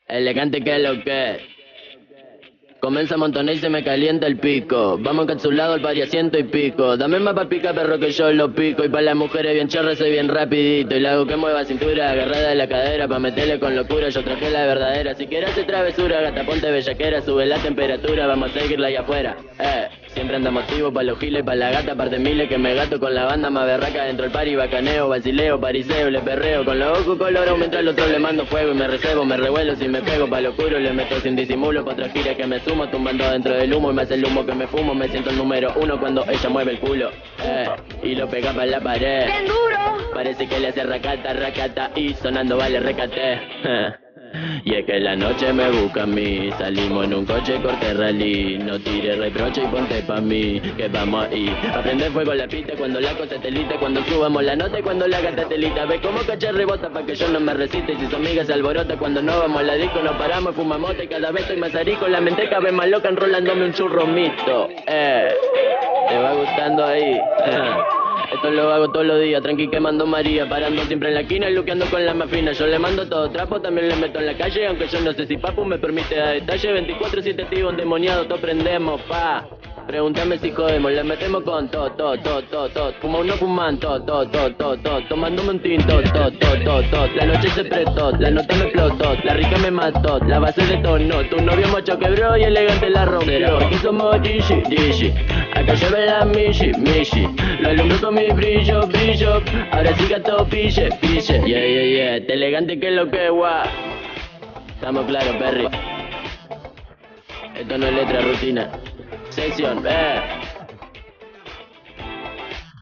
Elegante que es lo que. Comienza a montonar y se me calienta el pico. Vamos encapsulado al pari a ciento y pico. Dame más pa' picar, perro, que yo lo pico. Y pa' las mujeres bien chorras soy bien rapidito. Y le hago que mueva cintura, agarrada de la cadera. Pa' meterle con locura, yo traje la verdadera. Si quieres hacer travesura, gata, ponte bellaquera. Sube la temperatura, vamos a seguirla allá afuera. Siempre andamos activos pa' los giles, pa' la gata. Aparte miles que me gato con la banda más berraca. Dentro del pari, bacaneo, vacileo, pariseo. Le perreo con los ojos colorados mientras al otro le mando fuego. Y me recebo, me revuelo, si me pego pa' lo oscuro. Le meto sin disimulo pa' otra gira que me sumo. Tumbando dentro del humo y me hace el humo que me fumo. Me siento el número uno cuando ella mueve el culo. Y lo pega pa' la pared. ¡Bien duro! Parece que le hace racata, racata. Y sonando vale recate. Y es que la noche me busca a mí. Salimos en un coche, corte rally. No tires reproche y ponte pa' mí, que vamos ahí a prender fuego la pista cuando la cosa telita. Cuando subamos la nota y cuando la gata telita. Ve cómo caché rebota pa' que yo no me resiste. Y si su amiga se alborota cuando no vamos a la disco. Nos paramos, fumamos y cada vez soy más arico. La mente cabe más loca enrolándome un churro mixto. ¿Te va gustando ahí? Esto lo hago todos los días, tranqui quemando María. Parando siempre en la esquina y luqueando con la más fina. Yo le mando todo trapo, también le meto en la calle. Aunque yo no sé si papu me permite dar detalle. 24/7 tío endemoniado, todo prendemos, pa. Pregúntame si jodemos, le metemos con todo. Fuma uno fuman, todo. Tomándome un tinto, todo. La noche se prestó, la nota me explotó. La rica me mató, la base de tono. Tu novio macho quebró y elegante la rompió. Porque somos Dishi. Acá lleve la Mishi. Lo alumbro con mi brillo. Ahora sí gato pille. Yeah. Te elegante que es lo que guau. Estamos claros, Perry. Esto no es letra, rutina. Sesión,